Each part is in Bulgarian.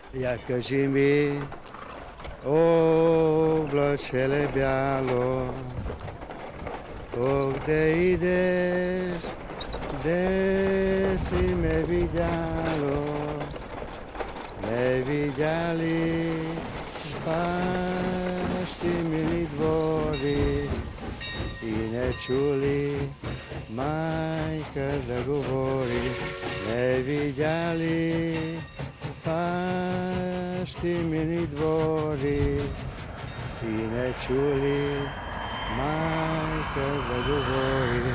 Я кажи ми, облачеле бяло, къде идеш, де си ме видяло, не видяли бащи мили двори и не чули майка да говори, не видяли бащи мили двори и не чули майка да говори.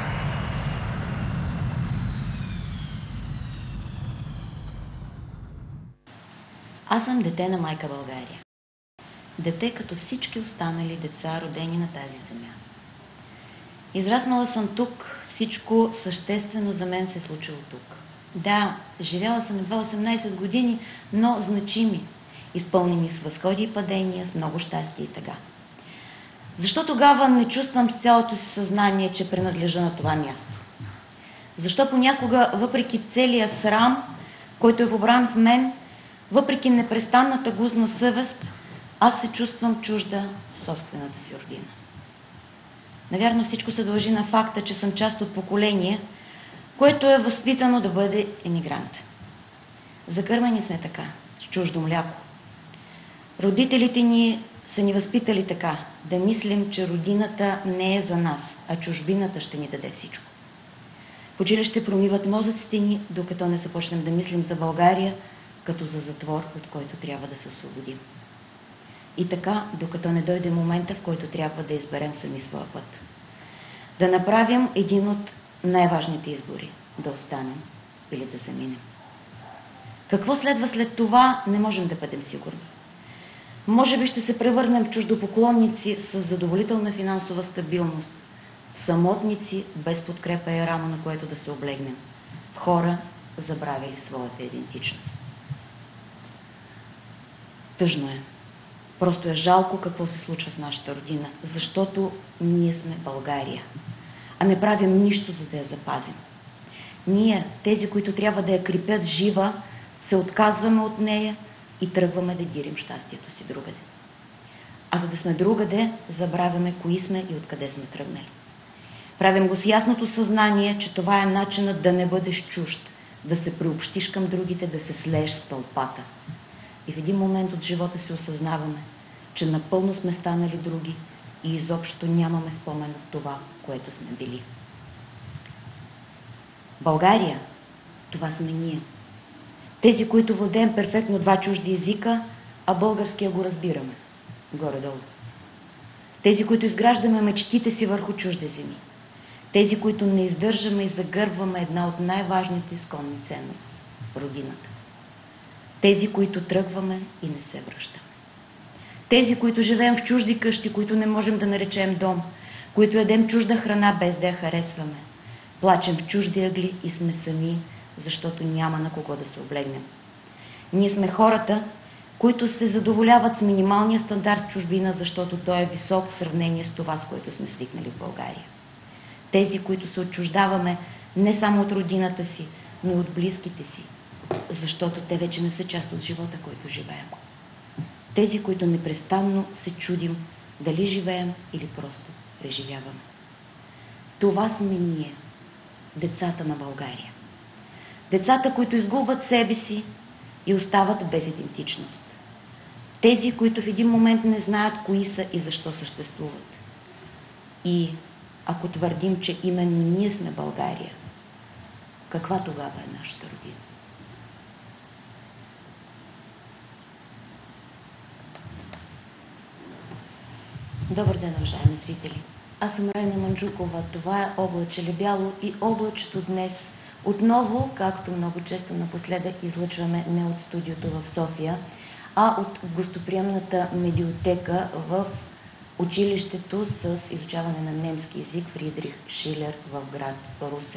Аз съм дете на майка България. Дете като всички останали деца, родени на тази земя. Израснала съм тук, всичко съществено за мен се е случило тук. Да, живяла съм едва 18 години, но значими, изпълнени с възходи и падения, с много щастие и тъга. Защо тогава не чувствам с цялото си съзнание, че принадлежа на това място? Защо понякога, въпреки целия срам, който е побран в мен, въпреки непрестанната гузна съвест, аз се чувствам чужда в собствената си родина? Навярно всичко се дължи на факта, че съм част от поколение, което е възпитано да бъде емигрант. Закърмени сме така, с чуждо мляко. Родителите ни са ни възпитали така, да мислим, че родината не е за нас, а чужбината ще ни даде всичко. В училище промиват мозъците ни, докато не започнем да мислим за България, като за затвор, от който трябва да се освободим. И така, докато не дойде момента, в който трябва да изберем сами своя път. Да направим един от най-важните избори – да останем или да заминем. Какво следва след това, не можем да бъдем сигурни. Може би ще се превърнем в чуждопоклонници с задоволителна финансова стабилност, в самотници без подкрепа и рамо, на което да се облегнем, в хора, забравили своята идентичност. Тъжно е. Просто е жалко какво се случва с нашата родина, защото ние сме България, а не правим нищо, за да я запазим. Ние, тези, които трябва да я крепят жива, се отказваме от нея и тръгваме да дирим щастието си другаде. А за да сме другаде, забравяме кои сме и откъде сме тръгнали. Правим го с ясното съзнание, че това е начинът да не бъдеш чужд, да се приобщиш към другите, да се слееш с тълпата. И в един момент от живота си осъзнаваме, че напълно сме станали други и изобщо нямаме спомен от това, което сме били. България, това сме ние. Тези, които владеем перфектно два чужди езика, а българския го разбираме. Горе-долу. Тези, които изграждаме мечтите си върху чужди земи. Тези, които не издържаме и загърбваме една от най-важните изконни ценности – родината. Тези, които тръгваме и не се връщаме. Тези, които живеем в чужди къщи, които не можем да наречем дом, които ядем чужда храна без да я харесваме. Плачем в чужди ъгли и сме сами, защото няма на кого да се облегнем. Ние сме хората, които се задоволяват с минималния стандарт в чужбина, защото той е висок в сравнение с това, с което сме свикнали в България. Тези, които се отчуждаваме не само от родината си, но и от близките си, защото те вече не са част от живота, който живеем. Тези, които непрестанно се чудим дали живеем или просто преживяваме. Това сме ние, децата на България. Децата, които изгубват себе си и остават без идентичност. Тези, които в един момент не знаят кои са и защо съществуват. И ако твърдим, че именно ние сме България, каква тогава е нашата родина? Добър ден, уважаеми зрители! Аз съм Райна Манджукова. Това е Облачеле бяло и облачето днес отново, както много често напоследък, излъчваме не от студиото в София, а от гостоприемната медиотека в училището с изучаване на немски език Фридрих Шилер в град Русе.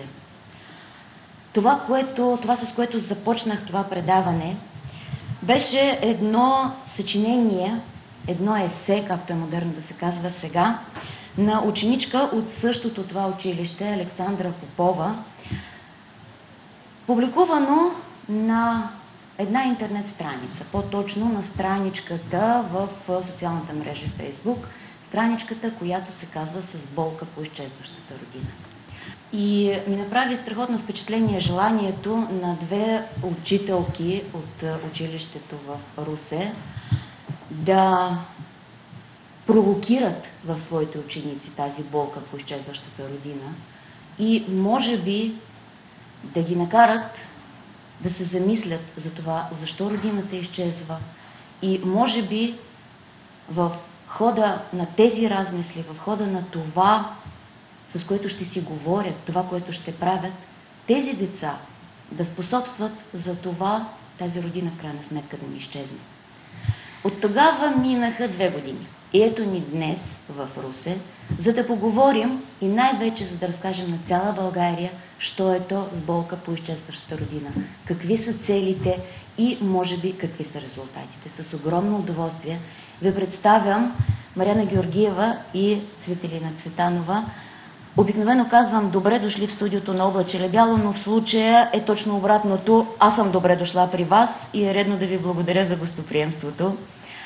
Това, с което започнах това предаване, беше едно съчинение, едно есе, както е модерно да се казва сега, на ученичка от същото това училище, Александра Попова, публикувано на една интернет страница, по-точно на страничката в социалната мрежа Facebook, страничката, която се казва "С болка по изчезващата родина". И ми направи страхотно впечатление желанието на две учителки от училището в Русе да провокират в своите ученици тази болка по изчезващата родина и може би да ги накарат да се замислят за това, защо родината изчезва, и може би в хода на тези размисли, в хода на това, с което ще си говорят, това, което ще правят, тези деца да способстват за това тази родина в крайна сметка да ни изчезне. От тогава минаха 2 години. И ето ни днес в Русе, за да поговорим и най-вече за да разкажем на цяла България, що е то с болка по изчезващата родина, какви са целите и може би какви са резултатите. С огромно удоволствие ви представям Мариана Георгиева и Цветелина Цветанова. Обикновено казвам "добре дошли в студиото на Облачеле бяло", но в случая е точно обратното. Аз съм добре дошла при вас и е редно да ви благодаря за гостоприемството.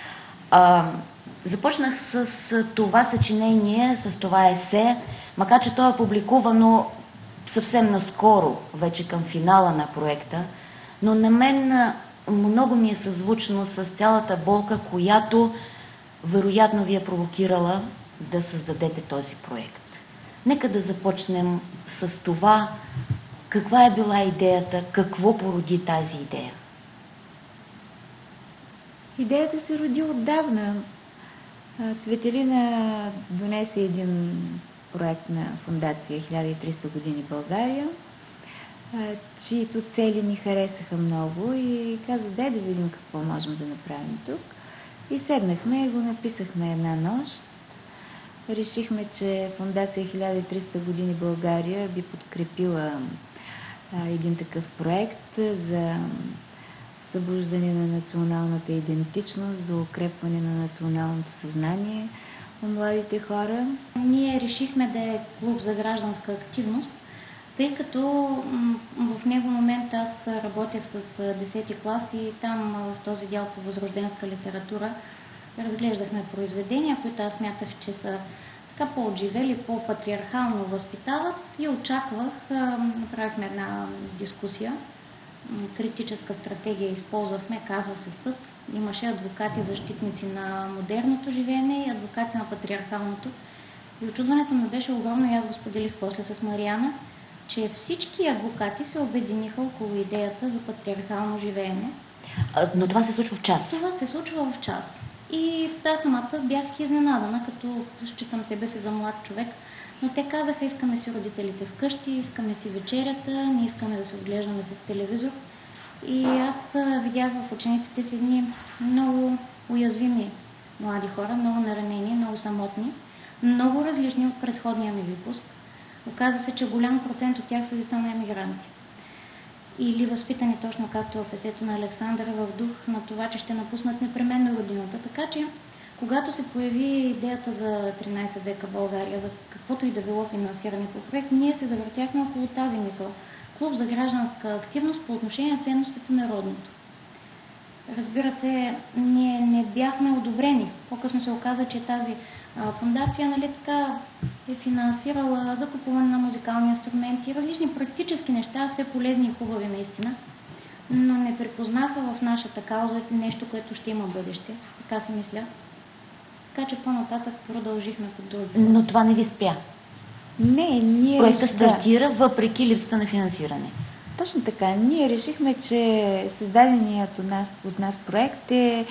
Започнах с това съчинение, с това есе, макар че то е публикувано съвсем наскоро, вече към финала на проекта, но на мен много ми е съзвучно с цялата болка, която вероятно ви е провокирала да създадете този проект. Нека да започнем с това, каква е била идеята, какво породи тази идея. Идеята се роди отдавна. Цветелина донесе един проект на фондация 1300 години България, чието цели ни харесаха много и каза: дай да видим какво можем да направим тук. И седнахме и го написахме една нощ. Решихме, че фондация 1300 години България би подкрепила един такъв проект за събуждане на националната идентичност, за укрепване на националното съзнание на младите хора. Ние решихме да е клуб за гражданска активност, тъй като в него момент аз работех с 10-ти клас и там в този дял по възрожденска литература разглеждахме произведения, които аз смятах, че са така по-отживели, по-патриархално възпитават, и очаквах, направихме една дискусия, критическа стратегия използвахме, казва се съд. Имаше адвокати, защитници на модерното живеене и адвокати на патриархалното. И очудването ми беше огромно, и аз го споделих после с Мариана, че всички адвокати се обединиха около идеята за патриархално живеене. Но това се случва в час? Това се случва в час. И аз самата бях изненадана, като считам себе си за млад човек. Но те казаха: искаме си родителите вкъщи, искаме си вечерята, не искаме да се отглеждаме с телевизор. И аз видях в учениците си едни много уязвими млади хора, много наранени, много самотни, много различни от предходния ми випуск. Оказа се, че голям процент от тях са деца на емигранти. Или възпитани точно както в есето на Александър, в дух на това, че ще напуснат непременно родината. Така че, когато се появи идеята за 13 века България, за каквото и да било финансиране по проект, ние се завъртяхме около тази мисъл. Клуб за гражданска активност по отношение на ценностите на родното. Разбира се, ние не бяхме одобрени. По-късно се оказа, че тази фондация, нали, така е финансирала закупуване на музикални инструменти, различни практически неща, все полезни и хубави наистина, но не припознаха в нашата кауза нещо, което ще има бъдеще. Така си мисля. Така че по-нататък продължихме по други. Но това не ви спя? Не, ние... Проектът стартира въпреки липсата на финансиране. Точно така. Ние решихме, че създаденият от нас проект е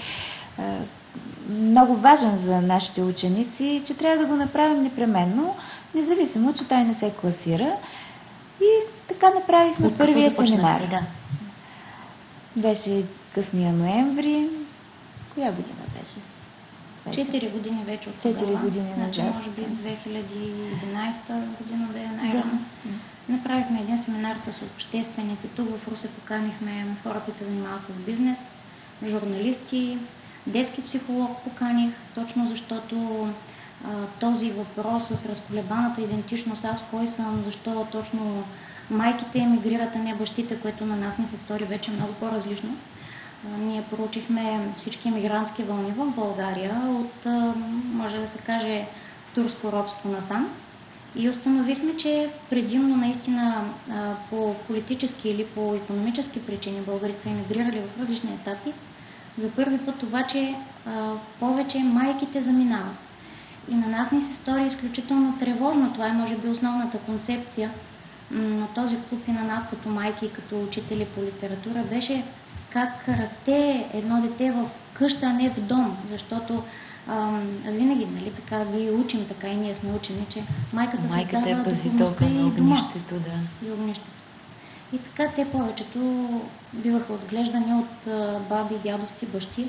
много важен за нашите ученици и че трябва да го направим непременно, независимо, че той не се класира. И така направихме първия семинар. Да. Беше късния ноември. Коя година беше? 4 години вече от 4 години назад. Значи, може би 2011 година да е най-рано. Да. Направихме един семинар с общественици. Тук в Русе поканихме хора, които се занимават с бизнес, журналисти, детски психолог поканих, точно защото този въпрос с разколебаната идентичност, аз кой съм, защо точно майките емигрират, а не бащите, което на нас не се стори вече много по-различно. Ние проучихме всички емигрантски вълни в България от, може да се каже, турско робство насам. И установихме, че предимно наистина по политически или по икономически причини българите са емигрирали в различни етапи. За първи път обаче повече майките заминават. И на нас ни се стори изключително тревожно. Това е може би основната концепция на този клуб и на нас като майки и като учители по литература беше как расте едно дете в къща, а не в дом. Защото винаги, нали, така ви учим, така и ние сме учени, че майката е пазителка на огнището, да. И огнището. И така те повечето биваха отглеждани от баби, дядовци, бащи.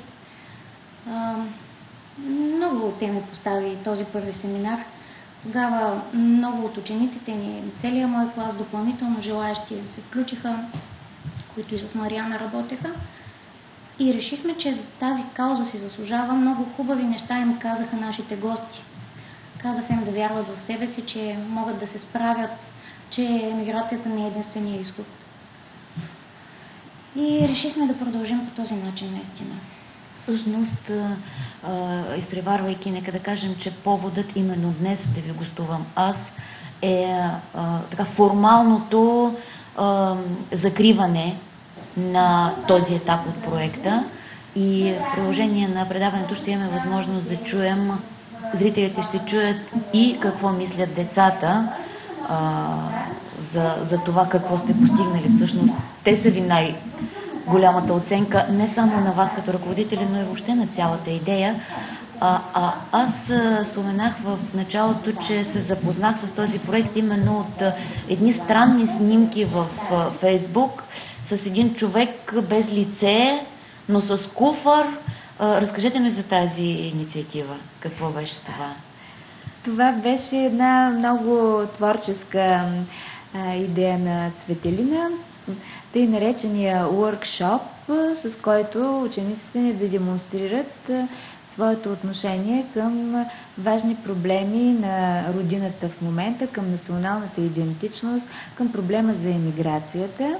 Много теми постави този първи семинар. Тогава много от учениците ни, целият мой клас, допълнително желаящи се включиха, които и с Мариана работеха. И решихме, че за тази кауза си заслужава. Много хубави неща им казаха нашите гости. Казаха им да вярват в себе си, че могат да се справят, че емиграцията не е единствения изход. И решихме да продължим по този начин наистина. Всъщност, изпреварвайки, нека да кажем, че поводът именно днес да ви гостувам аз е така формалното закриване на този етап от проекта и в продължение на предаването ще имаме възможност да чуем, зрителите ще чуят и какво мислят децата за това какво сте постигнали. Всъщност, те са ви най-голямата оценка, не само на вас като ръководители, но и въобще на цялата идея. Аз споменах в началото, че се запознах с този проект именно от едни странни снимки в Фейсбук с един човек без лице, но с куфар. Разкажете ми за тази инициатива. Какво беше това? Това беше една много творческа идея на Цветелина, тъй наречения workshop, с който учениците ни да демонстрират своето отношение към важни проблеми на родината в момента, към националната идентичност, към проблема за емиграцията.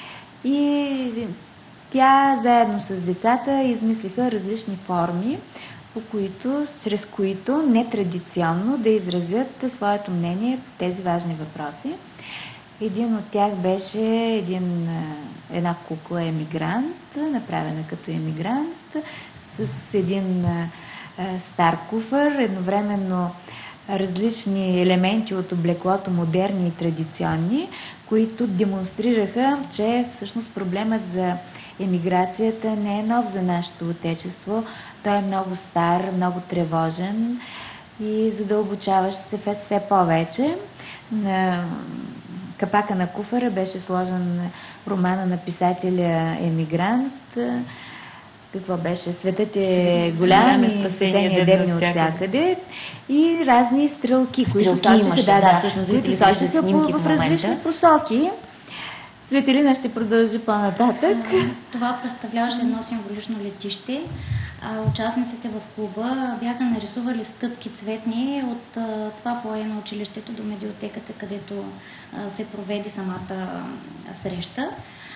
И тя заедно с децата измислиха различни форми, чрез които нетрадиционно да изразят своето мнение по тези важни въпроси. Един от тях беше една кукла емигрант, направена като емигрант, с един стар куфър, едновременно различни елементи от облеклото, модерни и традиционни, които демонстрираха, че всъщност проблемът за емиграцията не е нов за нашето отечество. Той е много стар, много тревожен и задълбочаващ се все повече. На капака на куфара беше сложен романа на писателя Емигрант. Какво беше? Светът е голям и спасение дебни от всякъде. И разни стрелки, които сочаха, които сочаха в различни посоки. Цветелина ще продължи по-нататък. Това представляваше едно символично летище. Участниците в клуба бяха нарисували стъпки цветни от това плое на училището до медиотеката, където се проведе самата среща.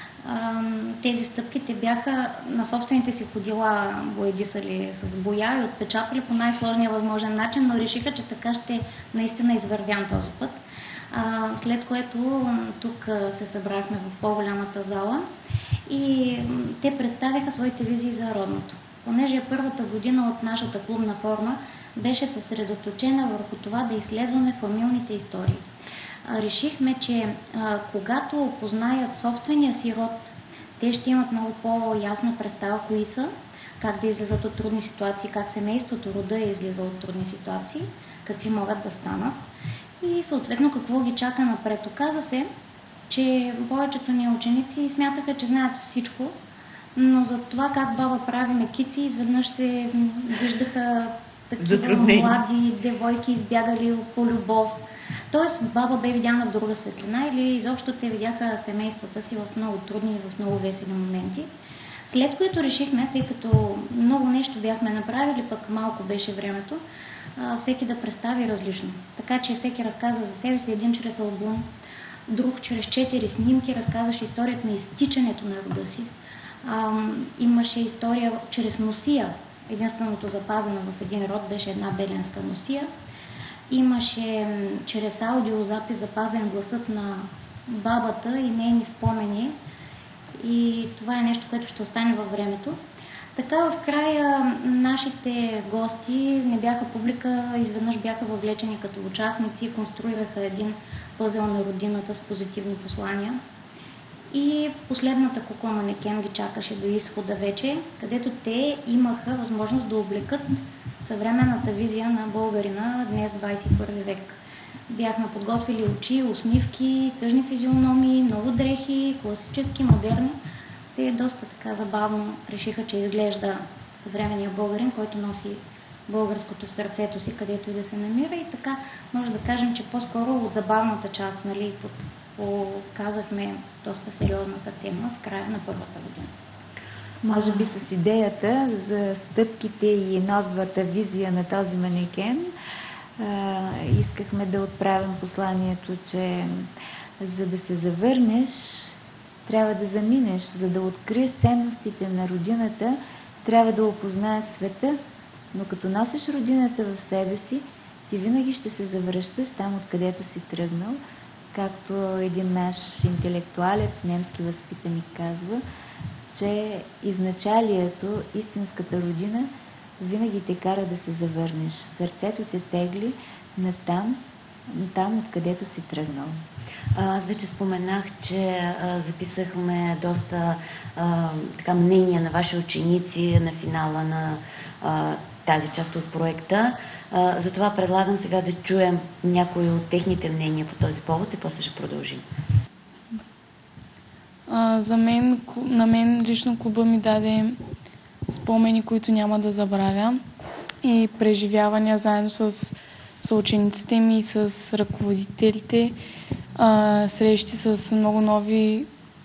Тези стъпки те бяха на собствените си ходила боядисали с боя и отпечатали по най-сложния възможен начин, но решиха, че така ще наистина извървям този път. След което тук се събрахме в по-голямата зала и те представяха своите визии за родното. Понеже първата година от нашата клубна форма беше съсредоточена върху това да изследваме фамилните истории. Решихме, че когато познаят собствения си род, те ще имат много по-ясна представа кои са, как да излизат от трудни ситуации, как семейството, рода излиза от трудни ситуации, какви могат да станат и съответно какво ги чака напред. Оказа се, че повечето ни ученици смятаха, че знаят всичко, но за това как баба прави мекици, изведнъж се виждаха такива млади девойки избягали по любов. Тоест баба бе видяна в друга светлина или изобщо те видяха семействата си в много трудни и в много весели моменти. След което решихме, тъй като много нещо бяхме направили, пък малко беше времето, всеки да представи различно. Така че всеки разказа за себе си, един чрез албум, друг чрез 4 снимки разказваше историята на изтичането на рода си, Имаше история чрез носия. Единственото запазено в един род беше една беленска носия. Имаше чрез аудиозапис запазен гласът на бабата и нейни спомени. И това е нещо, което ще остане във времето. Така в края нашите гости не бяха публика, изведнъж бяха въвлечени като участници и конструираха един пъзел на родината с позитивни послания. И последната кукла манекен ги чакаше до изхода вече, където те имаха възможност да облекат съвременната визия на българина днес, 21 век. Бяхме подготвили очи, усмивки, тъжни физиономии, много дрехи, класически, модерни. Те доста така забавно решиха, че изглежда съвременния българин, който носи българското в сърцето си, където и да се намира. И така може да кажем, че по-скоро от забавната част, нали, показахме доста сериозната тема в края на първата година. Може би с идеята за стъпките и новата визия на този манекен искахме да отправим посланието, че за да се завърнеш, трябва да заминеш. За да откриеш ценностите на родината, трябва да опознаеш света, но като носиш родината в себе си, ти винаги ще се завръщаш там, откъдето си тръгнал, както един наш интелектуалец, немски възпитаник казва, че изначалието, истинската родина, винаги те кара да се завърнеш. Сърцето те тегли на там, откъдето си тръгнал. Аз вече споменах, че записахме доста така мнения на ваши ученици на финала на тази част от проекта. Затова предлагам сега да чуем някои от техните мнения по този повод и после ще продължим. На мен лично клуба ми даде спомени, които няма да забравя, и преживявания заедно с съучениците ми и с ръководителите, срещи с много нови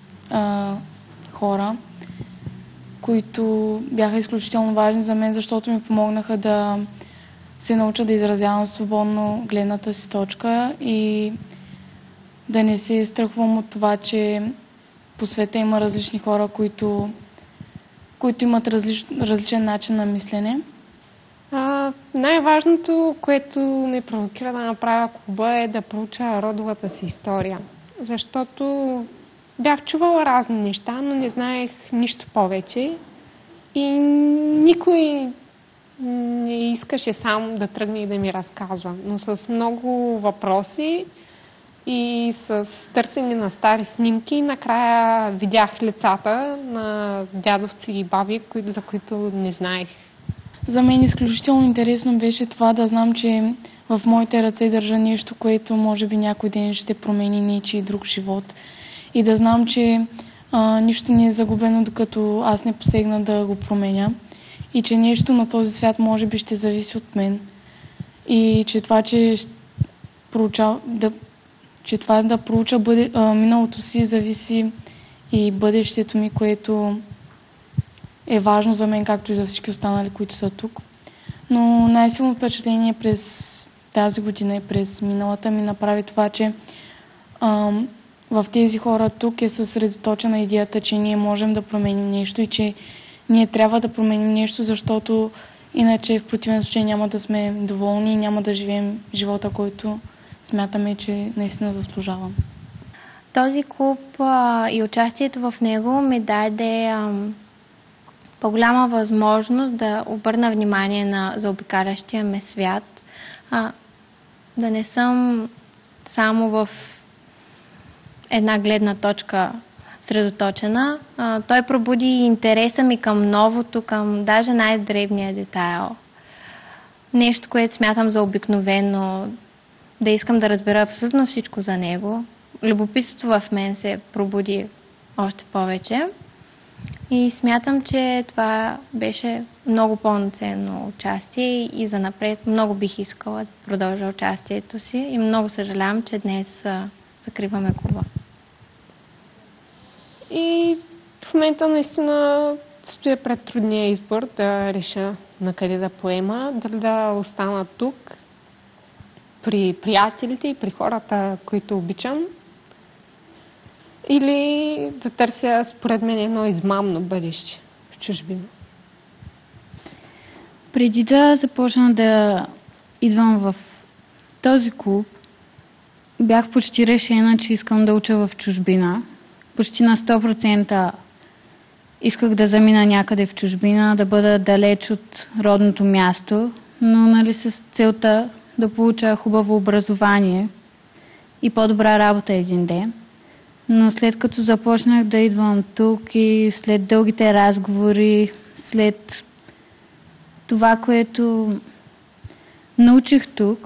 хора, които бяха изключително важни за мен, защото ми помогнаха да се науча да изразявам свободно гледната си точка и да не се страхувам от това, по света има различни хора, които имат различен начин на мислене. Най-важното, което ме провокира да направя клуба, е да проуча родовата си история. Защото бях чувала разни неща, но не знаех нищо повече. И никой не искаше сам да тръгне и да ми разказва. Но с много въпроси и с търсене на стари снимки, накрая видях лицата на дядовци и баби, за които не знаех. За мен изключително интересно беше това да знам, че в моите ръце държа нещо, което може би някой ден ще промени нечий друг живот. И да знам, че нищо не е загубено, докато аз не посегна да го променя. И че нещо на този свят може би ще зависи от мен. И че това, да проуча миналото си, зависи и бъдещето ми, което е важно за мен, както и за всички останали, които са тук. Но най-силно впечатление през тази година и през миналата ми направи това, че в тези хора тук е съсредоточена идеята, че ние можем да променим нещо и че ние трябва да променим нещо, защото иначе в противен случай няма да сме доволни и няма да живеем живота, който смятаме, че наистина заслужавам. Този клуб и участието в него ми даде по-голяма възможност да обърна внимание на заобикалящия ме свят. Да не съм само в една гледна точка средоточена. Той пробуди интереса ми към новото, към даже най-дребния детайл. Нещо, което смятам за обикновено, да искам да разбера абсолютно всичко за него. Любопитството в мен се пробуди още повече. И смятам, че това беше много пълноценно участие и занапред много бих искала да продължа участието си и много съжалявам, че днес закриваме клуба. И в момента наистина стоя пред трудния избор да реша на къде да поема, дали да остана тук при приятелите и при хората, които обичам, или да търся, според мен, едно измамно бъдеще в чужбина. Преди да започна да идвам в този клуб, бях почти решена, че искам да уча в чужбина. Почти на 100% исках да замина някъде в чужбина, да бъда далеч от родното място, но с целта да получа хубаво образование и по-добра работа един ден. Но след като започнах да идвам тук и след дългите разговори, след това, което научих тук,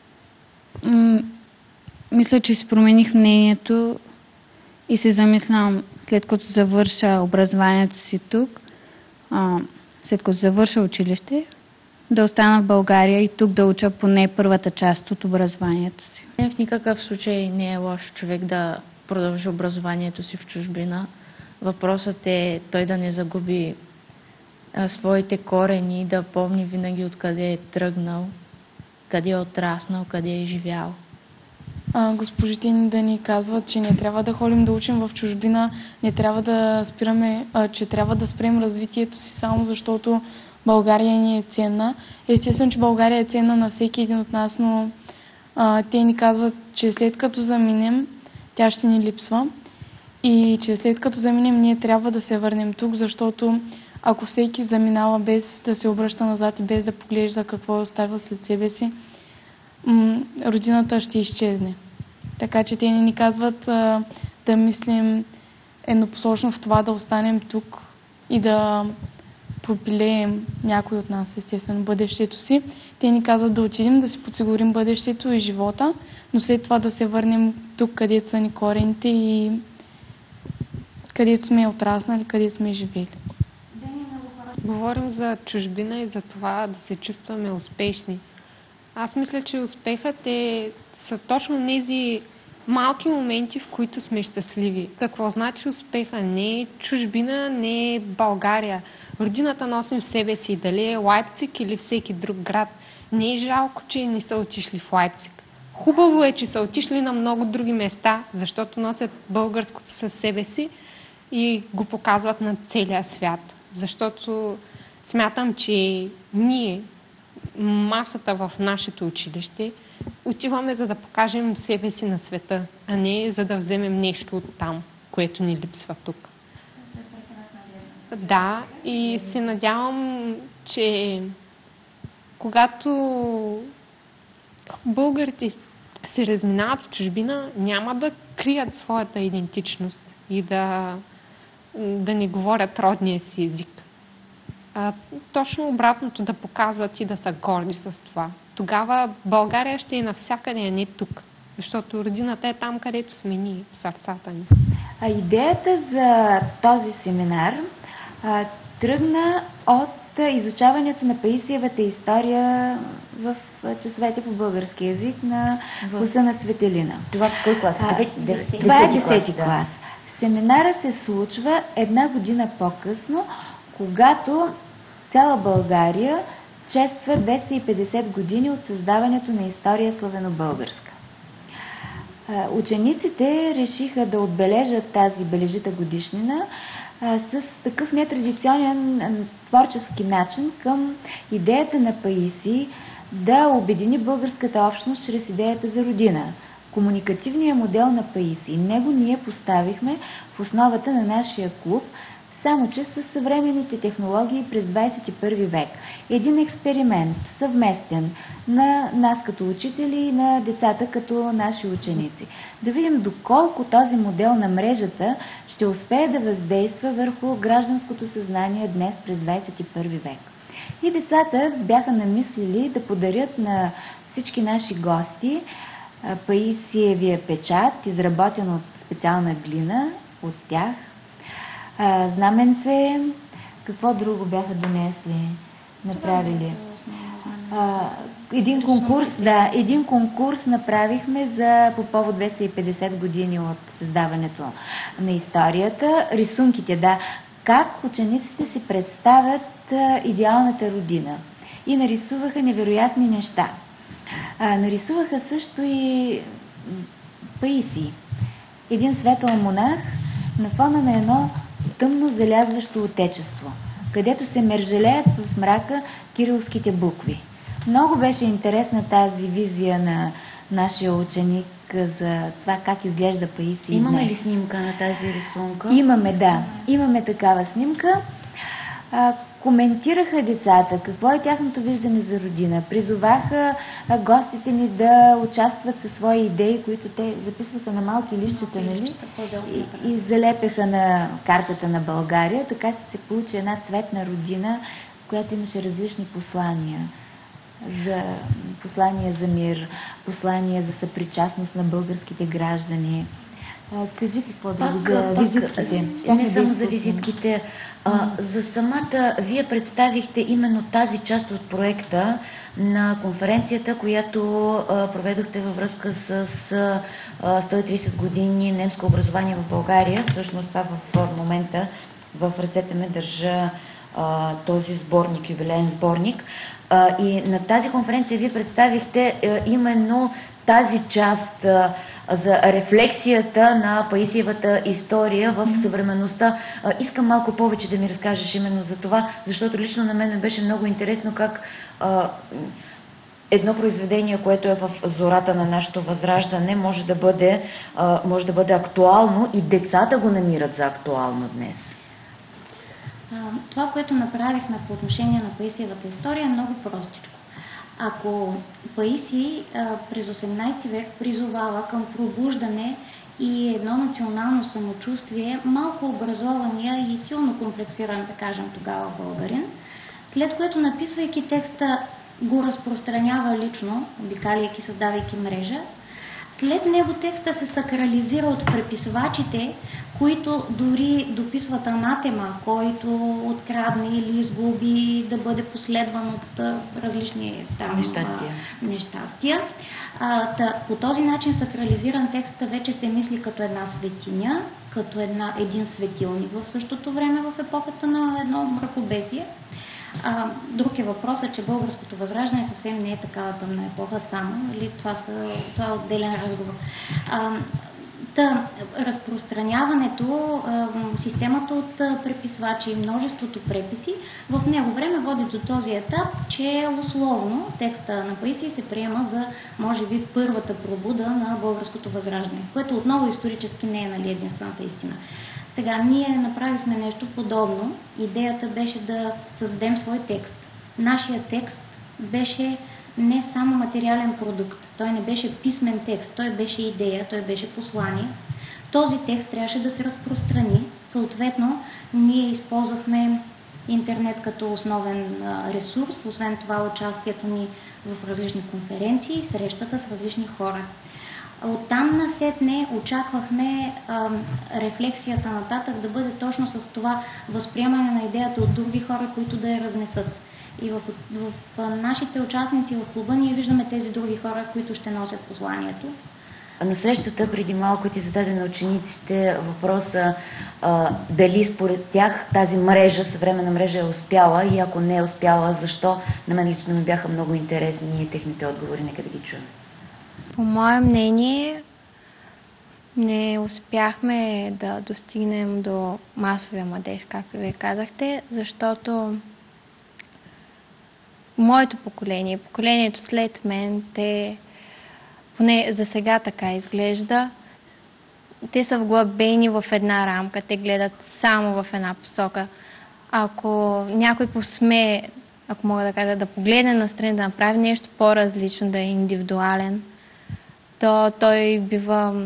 мисля, че си промених мнението и се замислям, след като завърша образованието си тук, след като завърша училище, да остана в България и тук да уча поне първата част от образованието си. В никакъв случай не е лошо човек да продължи образованието си в чужбина. Въпросът е той да не загуби своите корени, да помни винаги откъде е тръгнал, къде е отраснал, къде е живял. Госпожите ни да ни казват, че не трябва да ходим да учим в чужбина, не трябва да спираме, че трябва да спрем развитието си само защото България ни е ценна. Естествено, че България е ценна на всеки един от нас, но те ни казват, че след като заминем, тя ще ни липсва и че след като заминем, ние трябва да се върнем тук, защото ако всеки заминава без да се обръща назад и без да поглежда какво е оставил след себе си, родината ще изчезне. Така че те ни казват да мислим еднопосочно в това да останем тук и да пропилеем някой от нас, естествено, бъдещето си. Те ни казват да отидем, да си подсигурим бъдещето и живота, но след това да се върнем тук, където са ни корените и където сме отраснали, където сме живели. Говорим за чужбина и за това да се чувстваме успешни. Аз мисля, че успехът са точно тези малки моменти, в които сме щастливи. Какво значи успеха? Не е чужбина, не е България. Родината носим в себе си, дали е Лайпциг или всеки друг град. Не е жалко, че не са отишли в Лайпциг. Хубаво е, че са отишли на много други места, защото носят българското със себе си и го показват на целия свят. Защото смятам, че ние, масата в нашето училище, отиваме за да покажем себе си на света, а не за да вземем нещо от там, което ни липсва тук. Да, и се надявам, че когато българите се разминават в чужбина, няма да крият своята идентичност и да не говорят родния си език. Точно обратното, да показват и да са горди с това. Тогава България ще е навсякъде, а не тук. Защото родината е там, където сме ние, в сърцата ни. Идеята за този семинар тръгна от изучаването на Паисиевата история в часовете по български език на класа на Цветелина. Това кой клас? Това е 10 клас. Семинара се случва една година по-късно, когато цяла България чества 250 години от създаването на история славено-българска. Учениците решиха да отбележат тази бележита годишнина с такъв нетрадиционен творчески начин към идеята на Паисий да обедини българската общност чрез идеята за родина. Комуникативният модел на Паисий. Него ние поставихме в основата на нашия клуб, само че с съвременните технологии през 21 век. Един експеримент, съвместен на нас като учители и на децата като наши ученици. Да видим доколко този модел на мрежата ще успее да въздейства върху гражданското съзнание днес през 21 век. И децата бяха намислили да подарят на всички наши гости Паисиевия печат, изработен от специална глина от тях, знаменце, какво друго бяха донесли, направили. Един конкурс направихме по повод 250 години от създаването на историята. Рисунките, как учениците си представят идеалната родина. И нарисуваха невероятни неща. Нарисуваха също и Паисий. един светъл монах на фона на едно тъмно залязващо отечество, където се мержелеят в мрака кирилските букви. Много беше интересна тази визия на нашия ученик за това как изглежда Паисий. Имаме ли снимка на тази рисунка? Имаме, да. Имаме такава снимка. Коментираха децата какво е тяхното виждане за родина. Призоваха гостите ни да участват със свои идеи, които те записваха на малки листчета, нали? И залепяха на картата на България. Така се получи една цветна родина, която имаше различни послания. Послания за мир, послания за съпричастност на българските граждани. Кажи какво за визитките. Не само за визитките. За самата, вие представихте именно тази част от проекта на конференцията, която проведохте във връзка с 130 години немско образование в България. Всъщност това в момента в ръцете ме държа този сборник, юбилеен сборник. И на тази конференция вие представихте именно тази част за рефлексията на Паисиевата история в съвременността. Искам малко повече да ми разкажеш именно за това, защото лично на мен беше много интересно как едно произведение, което е в зората на нашето възраждане, може да бъде актуално и децата го намират за актуално днес. Това, което направихме по отношение на Паисиевата история, е много простичко. Ако Паисий през 18 век призовава към пробуждане и едно национално самочувствие, малко образования и силно комплексиран, да кажем тогава, българин, след което, написвайки текста, го разпространява лично, обикаляйки, създавайки мрежа. След него текста се сакрализира от преписвачите, които дори дописват анатема, който открадне или изгуби, да бъде последван от различни нещастия. По този начин сакрализиран текста вече се мисли като една светиня, като един светилник в същото време в епохата на едно мракобесие. Друг е въпросът, че българското възраждане съвсем не е такава тъмна епоха само, нали? Това е отделен разговор. Разпространяването, системата от преписвачи и множеството преписи в него време води до този етап, че условно текста на Паисий се приема за, може би, първата пробуда на българското възраждане, което отново исторически не е, нали, единствената истина. Сега, ние направихме нещо подобно. Идеята беше да създадем свой текст. Нашия текст беше не само материален продукт. Той не беше писмен текст, той беше идея, той беше послание. Този текст трябваше да се разпространи. Съответно, ние използвахме интернет като основен ресурс, освен това участието ни в различни конференции и срещата с различни хора. Оттам насетне очаквахме рефлексията нататък да бъде точно с това възприемане на идеята от други хора, които да я разнесат. И в нашите участници в клуба ние виждаме тези други хора, които ще носят посланието. На срещата преди малко ти зададе на учениците въпроса дали според тях тази мрежа, съвременна мрежа е успяла и ако не е успяла, защо? На мен лично ми бяха много интересни техните отговори. Нека да ги чуем. По мое мнение, не успяхме да достигнем до масовия младеж, както вие казахте, защото моето поколение, поколението след мен, те, поне за сега така изглежда, те са вглъбени в една рамка, те гледат само в една посока. Ако някой посмее, ако мога да кажа, да погледне настрани, да направи нещо по-различно, да е индивидуален, то той бива...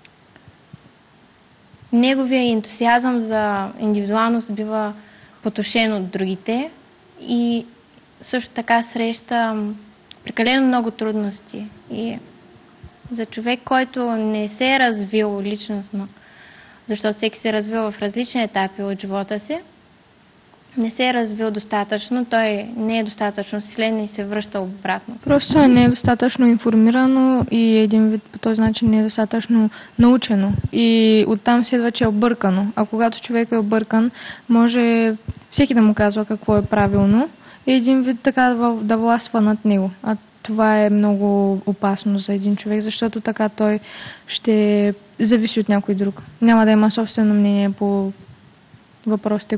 Неговия ентусиазъм за индивидуалност бива потушен от другите и също така среща прекалено много трудности. И за човек, който не се е развил личностно, защото всеки се е развил в различни етапи от живота си, не се е развил достатъчно, той не е достатъчно силен и се връща обратно. Просто не е достатъчно информирано и един вид по този начин не е достатъчно научено. И оттам следва, че е объркано. А когато човек е объркан, може всеки да му казва какво е правилно и един вид така да властва над него. А това е много опасно за един човек, защото така той ще зависи от някой друг. Няма да има собствено мнение по въпросите,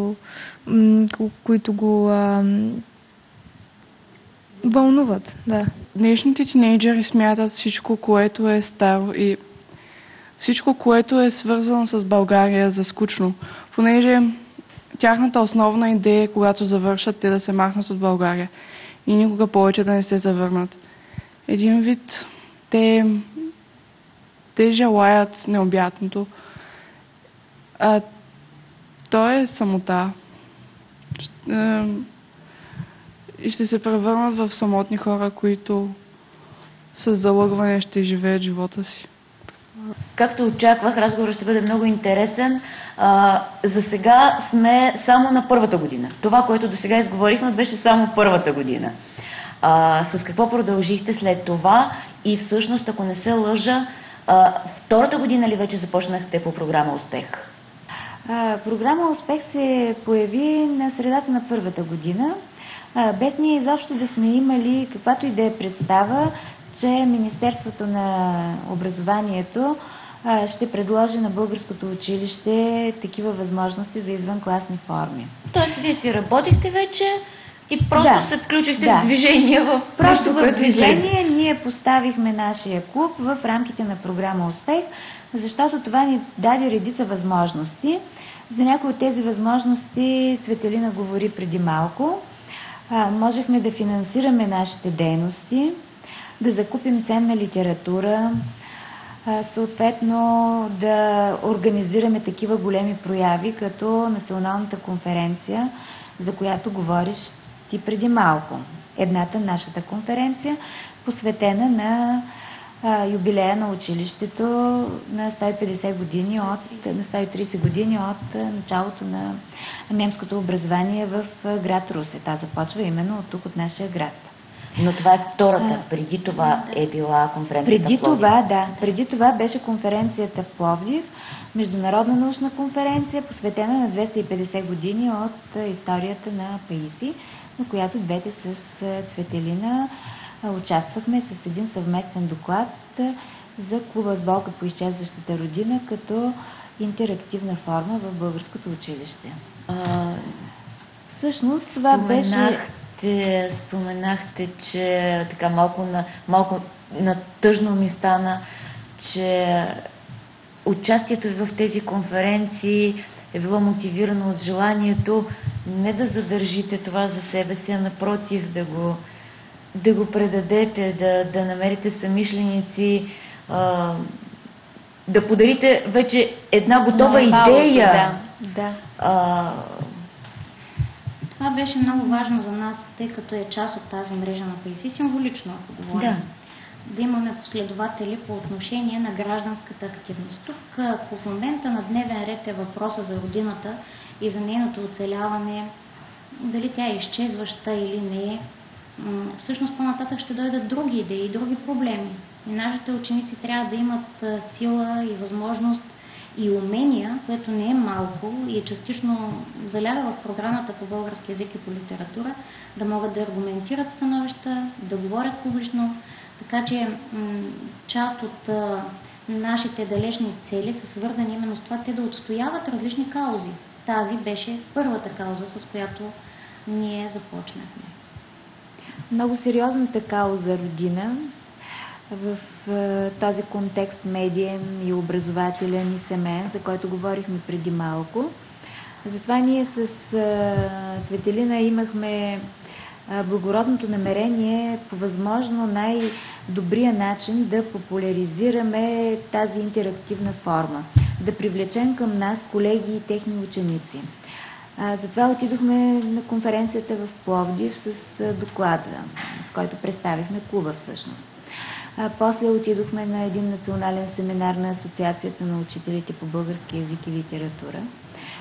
които го вълнуват. Да. Днешните тинейджери смятат всичко, което е старо и всичко, което е свързано с България за скучно, понеже тяхната основна идея е, когато завършат, те да се махнат от България и никога повече да не се завърнат. Един вид, те желаят необятното, а то е самота. И ще се превърнат в самотни хора, които с залъгване ще живеят живота си. Както очаквах, разговорът ще бъде много интересен. За сега сме само на първата година. Това, което до сега изговорихме, беше само първата година. С какво продължихте след това? И всъщност, ако не се лъжа, втората година ли вече започнахте по програма Успех? Програма Успех се появи на средата на първата година, без ние изобщо да сме имали каквато и да е представа, че Министерството на образованието ще предложи на българското училище такива възможности за извънкласни форми. Тоест, вие си работихте вече и просто се включихте в движение в просто в движение. Ние поставихме нашия клуб в рамките на програма Успех, защото това ни даде редица възможности. За някои от тези възможности Цветелина говори преди малко. Можехме да финансираме нашите дейности, да закупим ценна литература, съответно да организираме такива големи прояви, като Националната конференция, за която говориш ти преди малко. Едната, нашата конференция, посветена на юбилея на училището на 150 години на 130 години от началото на немското образование в град Русе. Та започва именно от тук, от нашия град. Но това е втората. Преди това е била конференцията в Пловдив. Преди това беше конференцията в Пловдив, международна научна конференция, посветена на 250 години от историята на Паисий, на която двете с Цветелина участвахме с един съвместен доклад за клуба с болка по изчезващата родина като интерактивна форма в българското училище. Всъщност това беше... Споменахте, че така малко на тъжно ми стана, че участието ви в тези конференции е било мотивирано от желанието не да задържите това за себе си, а напротив да го предадете, да намерите самишленици, да подарите вече една готова идея. Това беше много важно за нас, тъй като е част от тази мрежа на Паисий, символично, ако говорим. Да имаме последователи по отношение на гражданската активност. Тук в момента на дневен ред е въпроса за родината и за нейното оцеляване, дали тя е изчезваща или не. Всъщност по-нататък ще дойдат други идеи, други проблеми. И нашите ученици трябва да имат сила и възможност и умения, което не е малко и е частично заляга в програмата по български език и по литература, да могат да аргументират становища, да говорят публично. Така че част от нашите далечни цели са свързани именно с това те да отстояват различни каузи. Тази беше първата кауза, с която ние започнахме. Много сериозната кауза родина в този контекст медиен и образователен и семейен, за който говорихме преди малко. Затова ние с Цветелина имахме благородното намерение по възможно най-добрия начин да популяризираме тази интерактивна форма, да привлечем към нас колеги и техни ученици. Затова отидохме на конференцията в Пловдив с доклада, с който представихме клуба всъщност. После отидохме на един национален семинар на Асоциацията на учителите по български език и литература,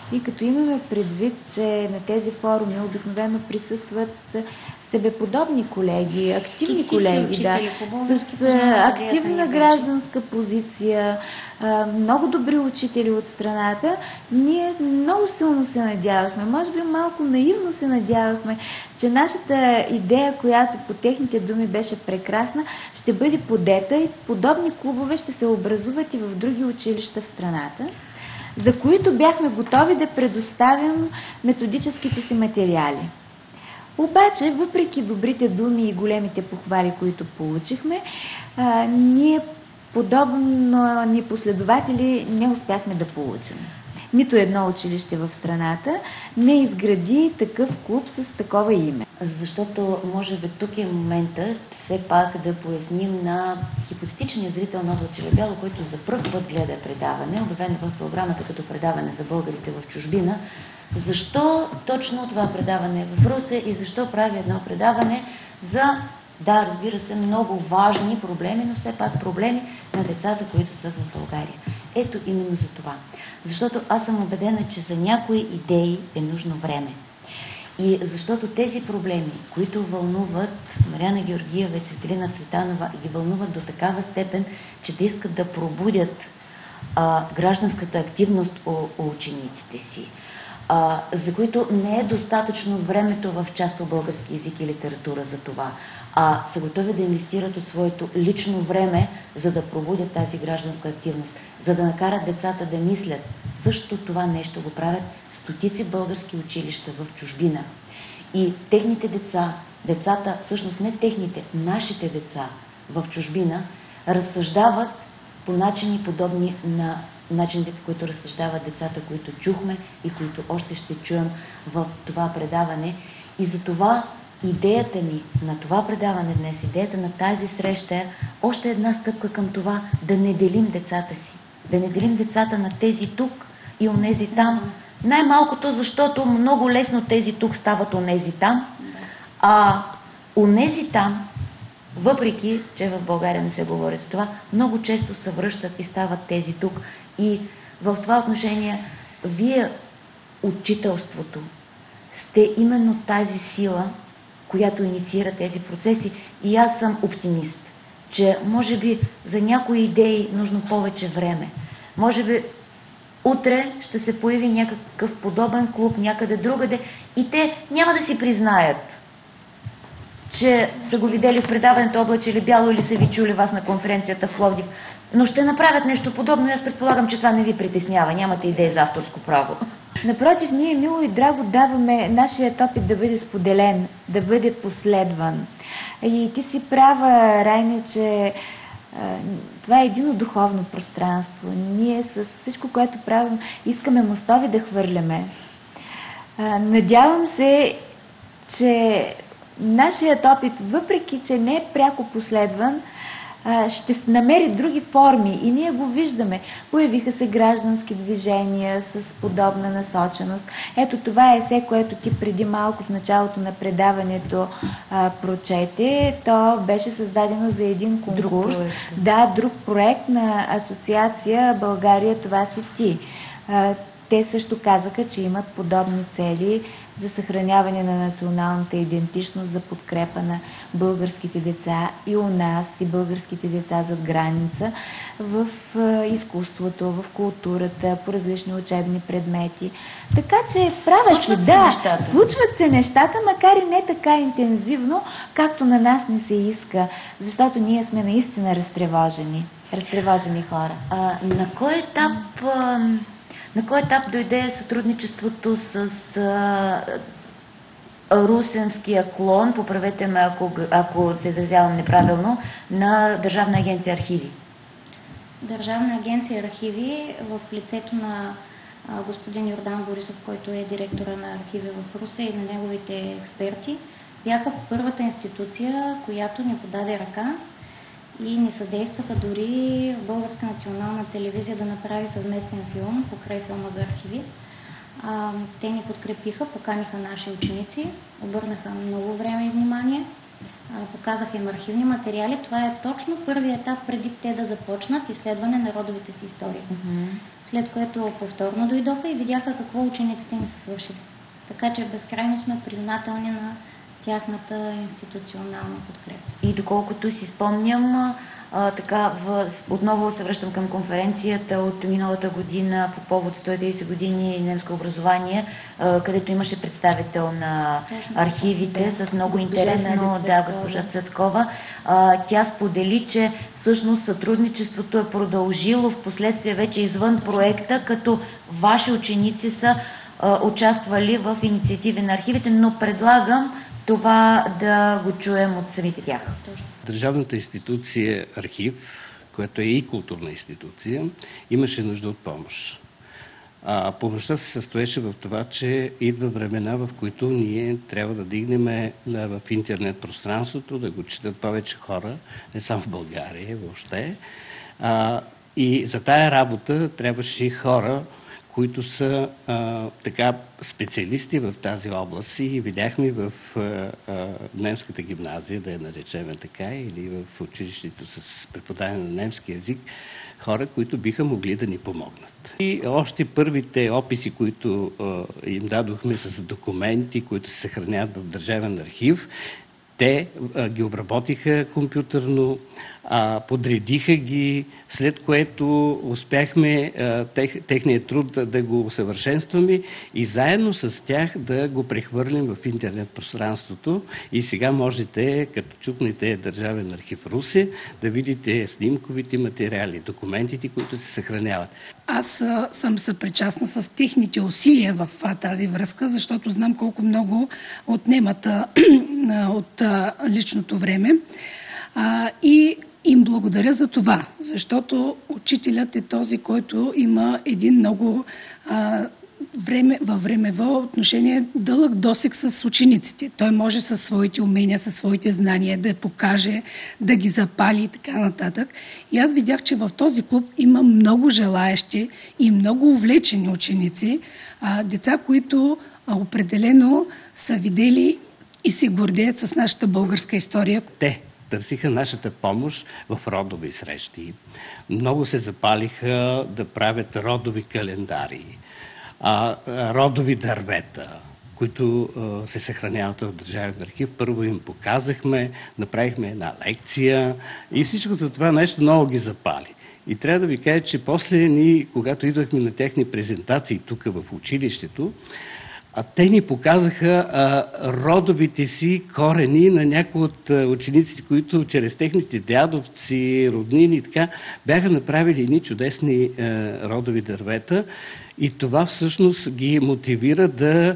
И като имаме предвид, че на тези форуми обикновено присъстват себеподобни колеги, активни колеги, с активна гражданска позиция, много добри учители от страната, ние много силно се надявахме, може би малко наивно се надявахме, че нашата идея, която по техните думи беше прекрасна, ще бъде подета и подобни клубове ще се образуват и в други училища в страната, за които бяхме готови да предоставим методическите си материали. Обаче, въпреки добрите думи и големите похвали, които получихме, ние подобно ни последователи не успяхме да получим. Нито едно училище в страната не изгради такъв клуб с такова име. Защото, може би, тук е моментът все пак да поясним на хипотетичния зрител на Облачеле бяло, който за пръв път гледа предаване, обявено в програмата като предаване за българите в чужбина, защо точно това предаване е в Русе и защо прави едно предаване за, да, разбира се, много важни проблеми, но все пак проблеми на децата, които са в България. Ето именно за това. Защото аз съм убедена, че за някои идеи е нужно време. И защото тези проблеми, които вълнуват Мариана Георгиева и Цветелина Цветанова, ги вълнуват до такава степен, че да искат да пробудят гражданската активност у учениците си, за които не е достатъчно времето в част по български език и литература за това, а са готови да инвестират от своето лично време, за да пробудят тази гражданска активност, за да накарат децата да мислят. Също това нещо го правят стотици български училища в чужбина. И техните децата, всъщност не техните, нашите деца в чужбина, разсъждават по начини подобни на начините, по които разсъждават децата, които чухме и които още ще чуем в това предаване. И за това идеята ми на това предаване днес, идеята на тази среща е още една стъпка към това да не делим децата си. Да не делим децата на тези тук и онези там. Най-малкото, защото много лесно тези тук стават онези там, а онези там, въпреки че в България не се говори за това, много често се връщат и стават тези тук. И в това отношение вие, учителството, сте именно тази сила, която инициира тези процеси. И аз съм оптимист, че може би за някои идеи нужно повече време. Може би утре ще се появи някакъв подобен клуб някъде другаде и те няма да си признаят, че са го видели в предаването Облачеле бяло или са ви чули вас на конференцията в Пловдив, но ще направят нещо подобно и аз предполагам, че това не ви притеснява. Нямате идея за авторско право. Напротив, ние мило и драго даваме нашият опит да бъде споделен, да бъде последван. И ти си права, Райне, че това е едино духовно пространство. Ние с всичко, което правим, искаме мостови да хвърляме. Надявам се, че нашият опит, въпреки че не е пряко последван, ще намери други форми и ние го виждаме. Появиха се граждански движения с подобна насоченост. Ето това е есе, което ти преди малко в началото на предаването прочете. То беше създадено за един конкурс. Друг проект на асоциация България, това си ти. Те също казаха, че имат подобни цели за съхраняване на националната идентичност, за подкрепа на българските деца и у нас, и българските деца зад граница, в изкуството, в културата, по различни учебни предмети. Така че права си, случват се нещата, макар и не така интензивно, както на нас не се иска, защото ние сме наистина разтревожени хора. На кой етап дойде сътрудничеството с русенския клон, поправете ме ако се изразявам неправилно, на Държавна агенция архиви? Държавна агенция архиви в лицето на господин Йордан Борисов, който е директора на архиви в Русе, и на неговите експерти, бяха първата институция, която ни подаде ръка и ни съдействаха дори в Българска национална телевизия да направи съвместен филм покрай филма за архиви. Те ни подкрепиха, поканиха наши ученици, обърнаха много време и внимание, показаха им архивни материали. Това е точно първият етап преди те да започнат изследване на родовите си истории. след което повторно дойдоха и видяха какво учениците ни са свършили. Така че безкрайно сме признателни на тяхната институционална подкрепа. И доколкото си спомням, отново се връщам към конференцията от миналата година по повод 130 години немско образование, където имаше представител на архивите с много интересно, госпожа Цветкова. Тя сподели, че всъщност сътрудничеството е продължило в последствие вече извън проекта, като ваши ученици са участвали в инициативи на архивите, но предлагам това да го чуем от самите тях. Държавната институция архив, която е и културна институция, имаше нужда от помощ. Помощта се състоеше в това, че идва времена, в които ние трябва да дигнем в интернет пространството, да го четат повече хора, не само в България, въобще. И за тая работа трябваше и хора, които са специалисти в тази област, и видяхме в немската гимназия, да я наречем така, или в училището с преподаване на немски език, хора, които биха могли да ни помогнат. И още първите описи, които им дадохме с документи, които се съхраняват в Държавен архив, те ги обработиха компютърно, подредиха ги, след което успяхме техният труд да го усъвършенстваме и заедно с тях да го прехвърлим в интернет пространството. И сега можете, като чукнете Държавен архив Русе, да видите снимковите материали, документите, които се съхраняват. Аз съм съпричастна с техните усилия в тази връзка, защото знам колко много отнемат от личното време. И им благодаря за това, защото учителят е този, който има един много във времево отношение дълъг досег с учениците. Той може със своите умения, със своите знания да покаже, да ги запали и така нататък. И аз видях, че в този клуб има много желаещи и много увлечени ученици, деца, които определено са видели и се гордеят с нашата българска история. Те търсиха нашата помощ в родови срещи. Много се запалиха да правят родови календари, родови дървета, които се съхраняват в Държавен архив. Първо им показахме, направихме една лекция и всичкото това нещо много ги запали. И трябва да ви кажа, че после ние, когато идвахме на техни презентации тук в училището, те ни показаха родовите си корени на някои от учениците, които чрез техните дядовци, роднини и така, бяха направили едни чудесни родови дървета. И това всъщност ги мотивира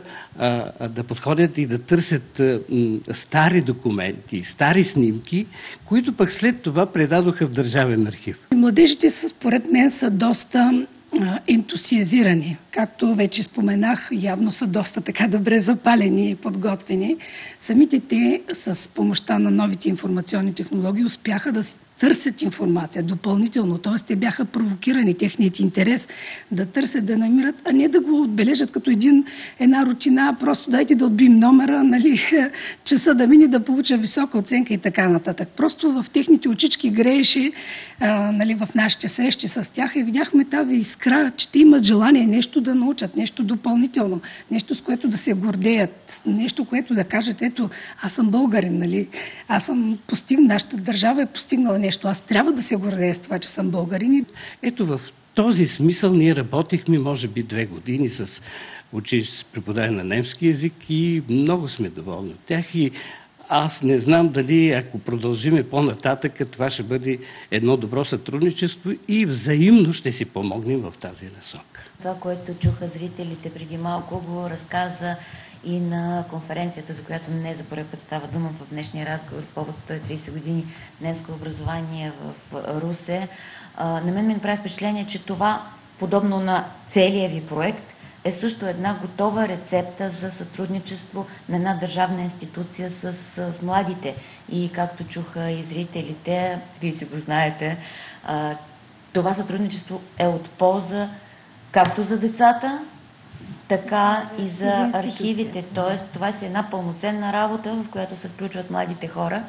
да подходят и да търсят стари документи, стари снимки, които пък след това предадоха в Държавен архив. Младежите, според мен, са доста ентусиазирани. Както вече споменах, явно са доста така добре запалени и подготвени. Самите те с помощта на новите информационни технологии успяха да търсят информация допълнително, т.е. те бяха провокирани, техният интерес да търсят, да намират, а не да го отбележат като една рутина, просто дайте да отбием номера, часа да мине, да получа висока оценка и така нататък. Просто в техните очички грееше в нашите срещи с тях и видяхме тази искра, че те имат желание нещо да научат, нещо допълнително, нещо с което да се гордеят, нещо, което да кажат, ето, аз съм българин, аз съм нашата държава е постигнала нещо, аз трябва да се гордея с това, че съм българин. Ето в този смисъл ние работихме, може би 2 години с училище с преподаване на немски език и много сме доволни от тях. И аз не знам дали, ако продължиме по-нататък, това ще бъде едно добро сътрудничество и взаимно ще си помогнем в тази насока. Това, което чуха зрителите преди малко, го разказа и на конференцията, за която не за първи път става дума в днешния разговор, повод 130 години немско образование в Русе. На мен ми направи впечатление, че това, подобно на целия ви проект, е също една готова рецепта за сътрудничество на една държавна институция с младите. И както чуха и зрителите, вие си го знаете, това сътрудничество е от полза както за децата, така и за архивите. Тоест, това е една пълноценна работа, в която се включват младите хора.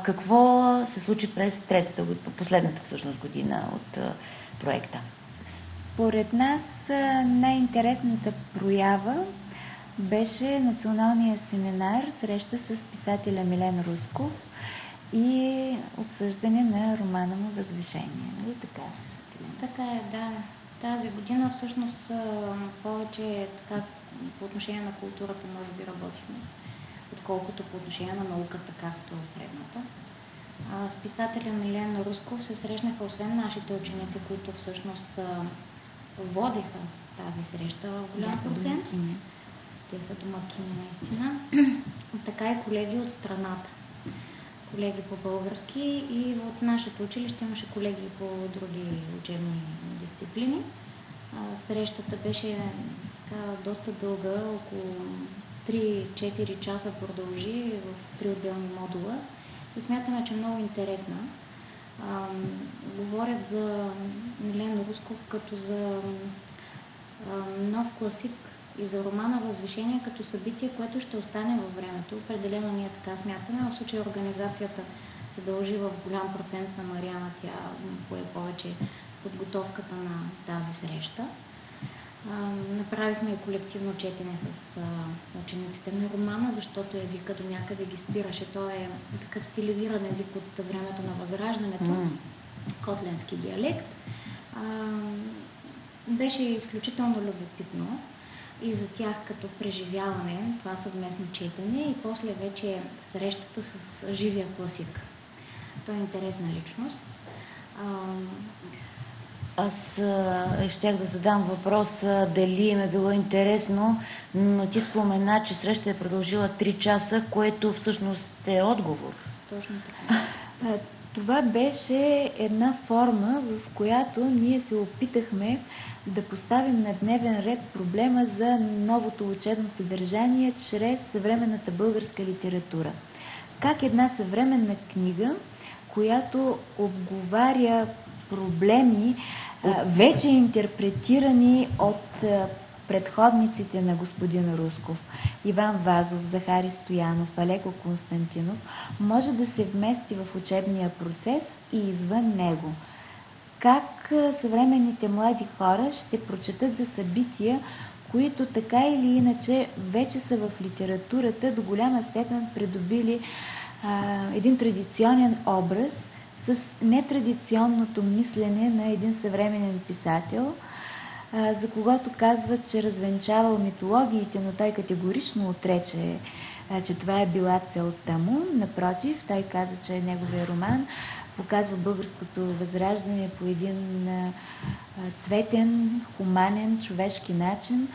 Какво се случи през последната всъщност година от проекта? Според нас най-интересната проява беше националния семинар, среща с писателя Милен Русков и обсъждане на романа му «Възвишение». Нали така? Така е, да. Тази година всъщност повече така, по отношение на културата може би работихме, отколкото по отношение на науката, както предната. С писателя Милен Русков се срещнаха освен нашите ученици, които всъщност водеха тази среща в голям процент. Те са домакини наистина. Така и колеги от страната. Колеги по български и от нашето училище имаше колеги по други учебни дисциплини. Срещата беше така, доста дълга, около 3-4 часа продължи в 3 отделни модула и смятаме, че е много интересна. Говорят за Милен Русков като за нов класик и за романа «Възвишение» като събитие, което ще остане във времето. Определено ние така смятаме. В случай организацията се дължи в голям процент на Мариана. Тя пое повече подготовката на тази среща. Направихме и колективно четене с учениците на романа, защото езика до някъде ги спираше. Той е такъв стилизиран език от времето на Възраждането, котленски диалект. Беше изключително любопитно и за тях като преживяване това съвместно четене и после вече срещата с живия класик. Той е интересна личност. Аз щях да задам въпрос дали им е било интересно, но ти спомена, че среща е продължила 3 часа, което всъщност е отговор. Точно така. Това беше една форма, в която ние се опитахме да поставим на дневен ред проблема за новото учебно съдържание чрез съвременната българска литература. Как една съвременна книга, която обговаря проблеми, вече интерпретирани от предходниците на господин Русков, Иван Вазов, Захари Стоянов, Алеко Константинов, може да се вмести в учебния процес и извън него. Как съвременните млади хора ще прочетат за събития, които така или иначе вече са в литературата, до голяма степен придобили един традиционен образ с нетрадиционното мислене на един съвременен писател, за когото казват, че развенчавал митологиите, но той категорично отрече, че това е била целта му. Напротив, той каза, че неговия роман показва българското възраждане по един цветен, хуманен, човешки начин.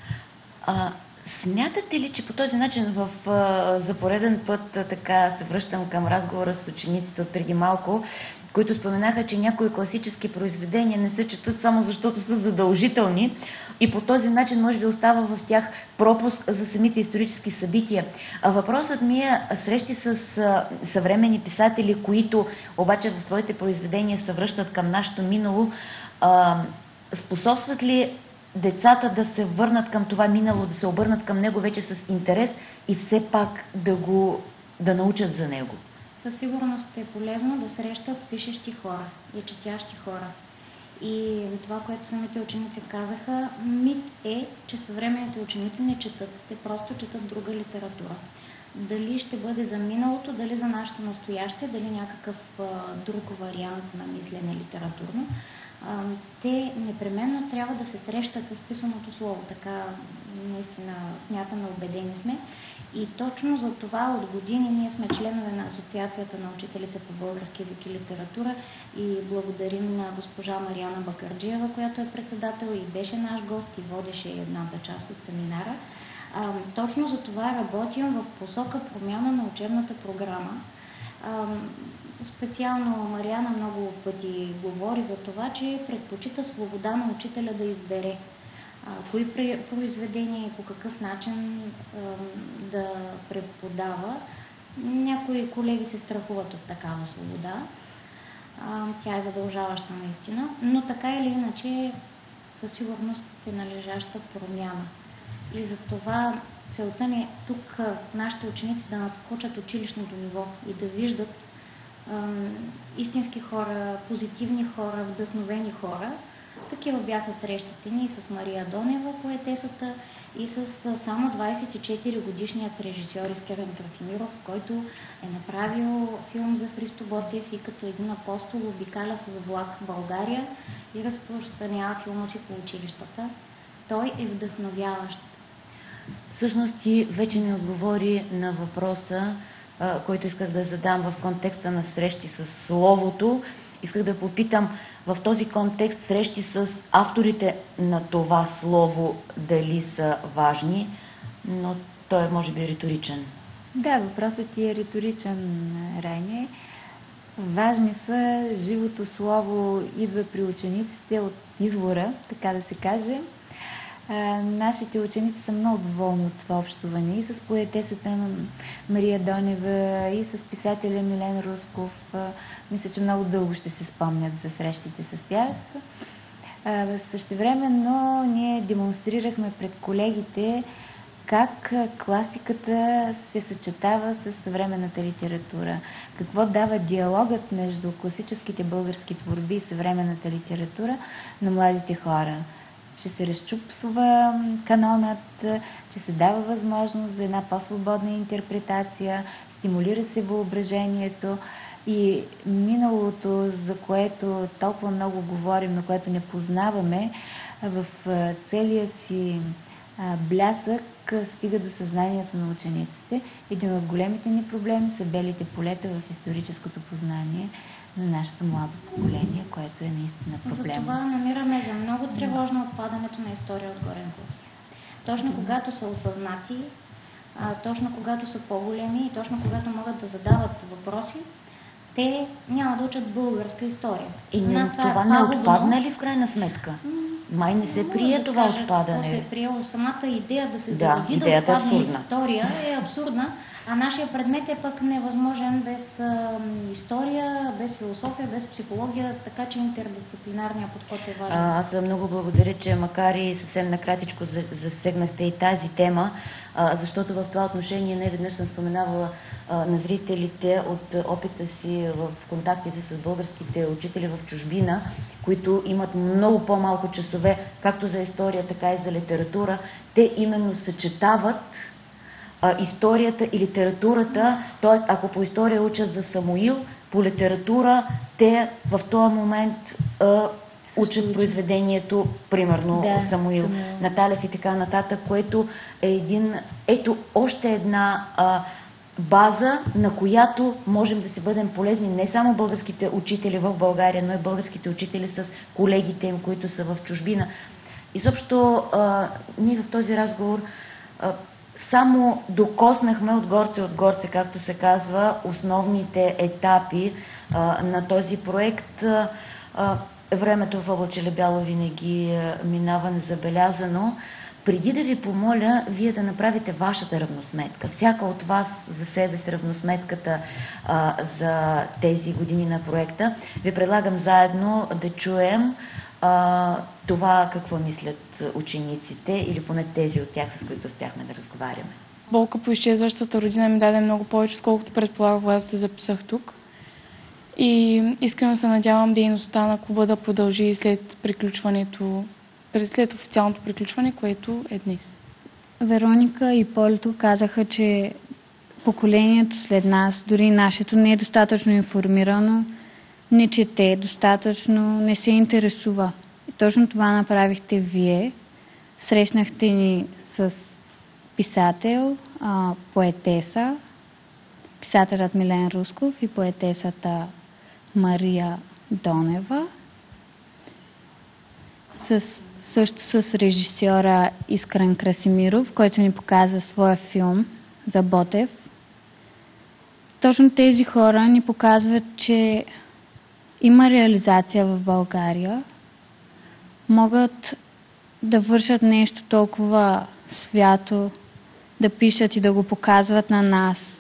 Смятате ли, че по този начин за пореден път така се връщам към разговора с учениците от преди малко, които споменаха, че някои класически произведения не се четат само защото са задължителни и по този начин може би остава в тях пропуск за самите исторически събития. Въпросът ми е срещи с съвременни писатели, които обаче в своите произведения се връщат към нашето минало. Способстват ли децата да се върнат към това минало, да се обърнат към него вече с интерес и все пак да научат за него? Със сигурност е полезно да срещат пишещи хора и четящи хора. И това, което самите ученици казаха, мит е, че съвременните ученици не четат, те просто четат друга литература. Дали ще бъде за миналото, дали за нашето настояще, дали някакъв друг вариант на мислене литературно, те непременно трябва да се срещат с писаното слово. Така наистина смятаме, убедени сме. И точно за това от години ние сме членове на Асоциацията на учителите по български език и литература и благодарим на госпожа Мариана Бакърджиева, която е председател и беше наш гост и водеше едната част от семинара. Точно за това работим в посока промяна на учебната програма. Специално Мариана много пъти говори за това, че предпочита свобода на учителя да избере кои произведения и по какъв начин да преподава. Някои колеги се страхуват от такава свобода. Тя е задължаваща наистина, но така или иначе със сигурност е належаща промяна. И за това целта ни е тук нашите ученици да надскочат училищното ниво и да виждат истински хора, позитивни хора, вдъхновени хора, Такива бяха срещите ни с Мария Донева, поетесата, и с само 24 годишният режисьор Искрен Красимиров, който е направил филм за Христо Ботев и като един апостол обикаля с влак в България и разпространява филма си по училищата. Той е вдъхновяващ. Всъщност ти вече ми отговори на въпроса, който исках да задам в контекста на срещи с словото. Исках да попитам в този контекст срещи с авторите на това слово дали са важни, но той е може би риторичен. Да, въпросът ти е риторичен, Райне. Важни са, живото слово идва при учениците от извора, така да се каже. Нашите ученици са много доволни от това общуване и с поетесата на Мария Донева, и с писателя Милен Русков. Мисля, че много дълго ще се спомнят за срещите с тях. Същевременно ние демонстрирахме пред колегите как класиката се съчетава с съвременната литература. Какво дава диалогът между класическите български творби и съвременната литература на младите хора. Че се разчупва канонът, че се дава възможност за една по-свободна интерпретация, стимулира се въображението и миналото, за което толкова много говорим, но което не познаваме, в целия си блясък стига до съзнанието на учениците. Един от големите ни проблеми са белите полета в историческото познание на нашето младо поколение, което е наистина проблем. Затова намираме за много тревожно отпадането на история от горен курс. Точно когато са осъзнати, точно когато са по-големи и точно когато могат да задават въпроси, те няма да учат българска история. И това не отпадне ли в крайна сметка? Май не се прие това отпадане. Не се прие. Самата идея да се зароди да отпадне история е абсурдна, а нашия предмет е пък невъзможен без история, без философия, без психология, така че интердисциплинарният подход е важен. Аз много благодаря, че макар и съвсем накратичко засегнахте и тази тема, защото в това отношение не веднъж съм споменавала на зрителите от опита си в контактите с българските учители в чужбина, които имат много по-малко часове, както за история, така и за литература. Те именно съчетават историята и литературата, т.е. ако по история учат за Самуил, по литература те в този момент учат произведението, примерно Самуил, Наталев и така нататък, което е още една база, на която можем да си бъдем полезни не само българските учители в България, но и българските учители с колегите им, които са в чужбина. Изобщо ние в този разговор само докоснахме от горце, както се казва, основните етапи на този проект. Времето в облаче бяло винаги минава незабелязано. Преди да ви помоля, вие да направите вашата равносметка, всяка от вас за себе си равносметката за тези години на проекта, ви предлагам заедно да чуем това какво мислят учениците или поне тези от тях, с които успяхме да разговаряме. Болка по изчезващата родина ми даде много повече, сколкото предполагах, когато се записах тук. И искрено се надявам дейността на клуба да продължи след официалното приключване, което е днес. Вероника и Полето казаха, че поколението след нас, дори нашето, не е достатъчно информирано, не чете достатъчно, не се интересува. И точно това направихте вие. Срещнахте ни с писател, поетеса, писателят Милен Русков и поетесата Мария Донева. Също с режисьора Искрен Красимиров, който ни показа своя филм за Ботев. Точно тези хора ни показват, че има реализация в България, могат да вършат нещо толкова свято, да пишат и да го показват на нас.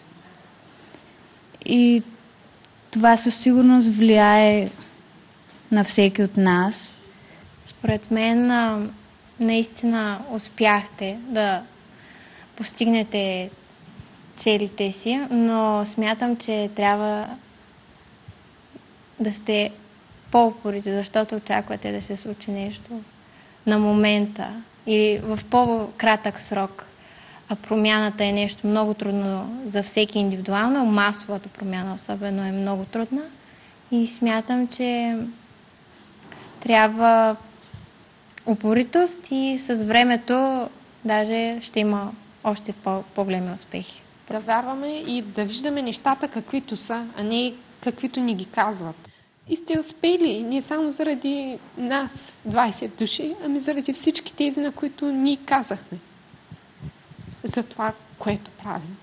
И това със сигурност влияе на всеки от нас. Според мен наистина успяхте да постигнете целите си, но смятам, че трябва да сте по-упорити, защото очаквате да се случи нещо на момента или в по-кратък срок. А промяната е нещо много трудно за всеки индивидуално, масовата промяна особено е много трудна и смятам, че трябва упоритост и с времето даже ще има още по-големи успехи. Да вярваме и да виждаме нещата каквито са, а не каквито ни ги казват. И сте успели не само заради нас, 20 души, ами заради всички тези, на които ние казахме за това, което правим.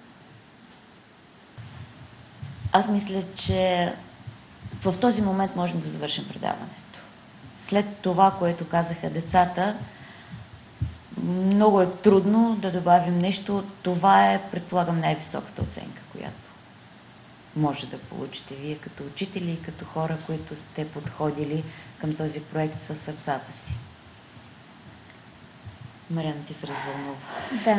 Аз мисля, че в този момент можем да завършим предаването. След това, което казаха децата, много е трудно да добавим нещо. Това е, предполагам, най-високата оценка, която може да получите вие като учители и като хора, които сте подходили към този проект със сърцата си. Мариана, ти се развълнува. Да.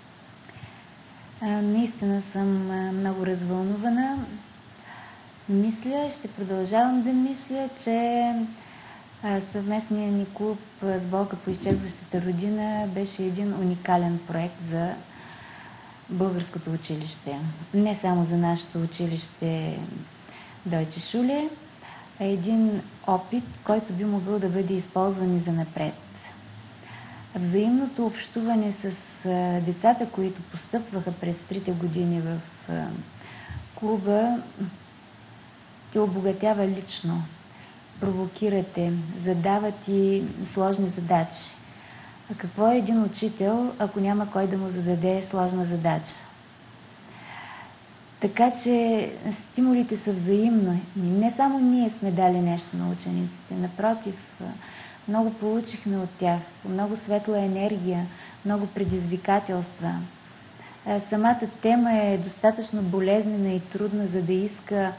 Наистина съм много развълнувана. Мисля, ще продължавам да мисля, че съвместният ни клуб с Болка по изчезващата родина беше един уникален проект за българското училище. Не само за нашето училище Deutsche Schule, а един опит, който би могъл да бъде използван и за напред. Взаимното общуване с децата, които постъпваха през 3 години в клуба, те обогатява лично. Провокирате, задават ти сложни задачи. А какво е един учител, ако няма кой да му зададе сложна задача? Така че стимулите са взаимно. Не само ние сме дали нещо на учениците, напротив, много получихме от тях, много светла енергия, много предизвикателства. Самата тема е достатъчно болезнена и трудна, за да иска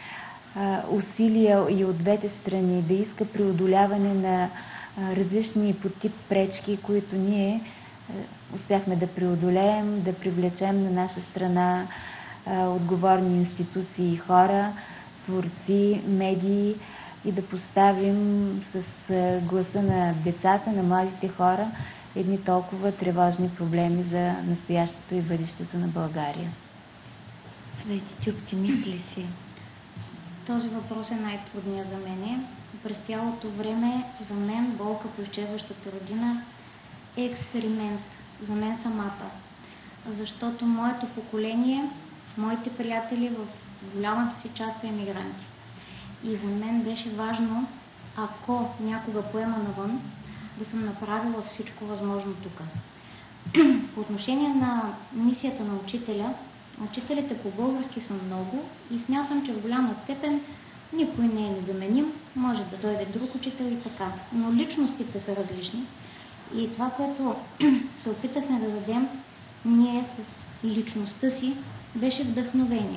усилия и от двете страни, да иска преодоляване на различни по тип пречки, които ние успяхме да преодолеем, да привлечем на наша страна отговорни институции и хора, творци, медии и да поставим с гласа на децата, на младите хора едни толкова тревожни проблеми за настоящето и бъдещето на България. Цвети, ти оптимист ли си? Този въпрос е най-трудният за мене. През цялото време за мен Болка по изчезващата родина е експеримент. За мен самата. Защото моето поколение, моите приятели в голямата си част са емигранти. И за мен беше важно, ако някога поема навън, да съм направила всичко възможно тук. По отношение на мисията на учителя, учителите по български са много и смятам, че в голяма степен никой не е незаменим, може да дойде друг учител и така. Но личностите са различни и това, което се опитахме да дадем ние с личността си, беше вдъхновение.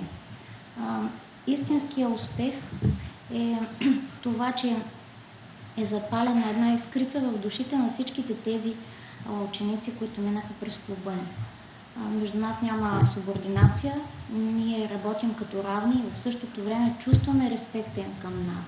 Истинският успех е това, че е запалена една искрица в душите на всичките тези ученици, които минаха през клуба ни. Между нас няма субординация, ние работим като равни и в същото време чувстваме респекта им към нас.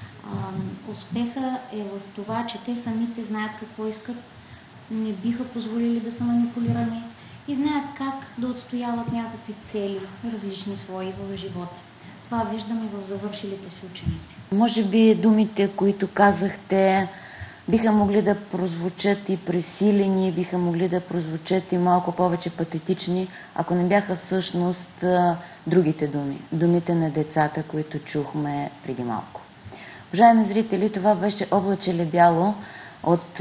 Успеха е в това, че те самите знаят какво искат, не биха позволили да са манипулирани и знаят как да отстояват някакви цели, различни свои в живота. Това виждаме в завършилите си ученици. Може би думите, които казахте, биха могли да прозвучат и пресилени, биха могли да прозвучат и малко повече патетични, ако не бяха всъщност другите думи. Думите на децата, които чухме преди малко. Уважаеми зрители, това беше Облаче лебяло от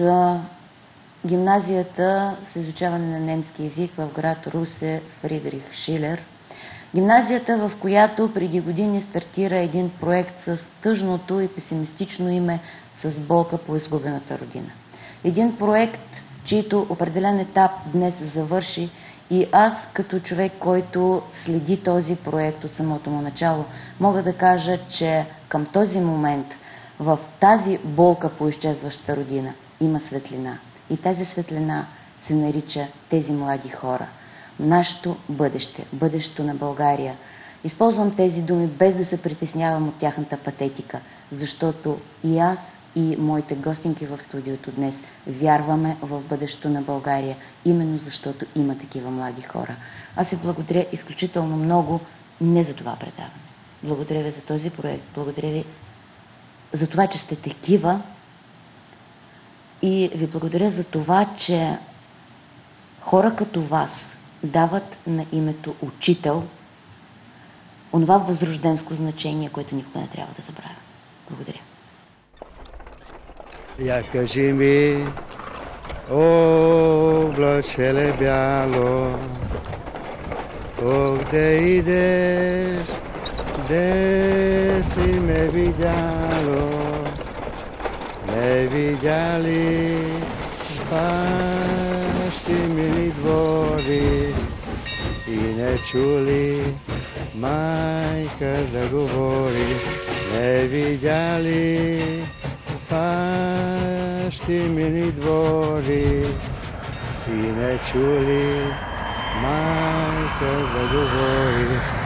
гимназията с изучаване на немски език в град Русе Фридрих Шилер. Гимназията, в която преди години стартира един проект с тъжното и песимистично име с Болка по изгубената родина. Един проект, чийто определен етап днес завърши и аз, като човек, който следи този проект от самото му начало, мога да кажа, че към този момент в тази Болка по изчезваща родина има светлина. И тази светлина се нарича тези млади хора. Нашето бъдеще, бъдещето на България Използвам тези думи без да се притеснявам от тяхната патетика, защото и аз, и моите гостинки в студиото днес вярваме в бъдещето на България, именно защото има такива млади хора. Аз ви благодаря изключително много не за това предаване. Благодаря ви за този проект, благодаря ви за това, че сте такива и ви благодаря за това, че хора като вас дават на името учител онова възрожденско значение, което никога не трябва да забравя. Благодаря. Я кажи ми, облачеле бяло, къде идеш, де си ме видяло, не видяли бащи мили двори и не чули майка да говори, не видяли бащи мили двори и не чули майка да говори.